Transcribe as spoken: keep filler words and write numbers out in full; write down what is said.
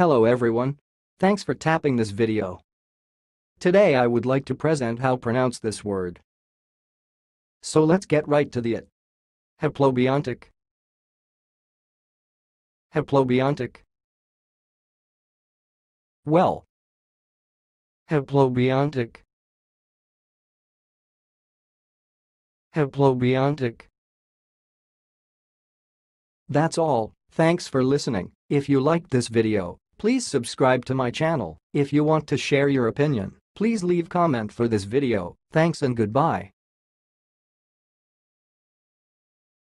Hello everyone. Thanks for tapping this video. Today I would like to present how pronounce this word. So let's get right to the it. Haplobiontic. Haplobiontic. Well. Haplobiontic. Haplobiontic. That's all. Thanks for listening. If you liked this video, please subscribe to my channel. If you want to share your opinion, please leave comment for this video. Thanks and goodbye.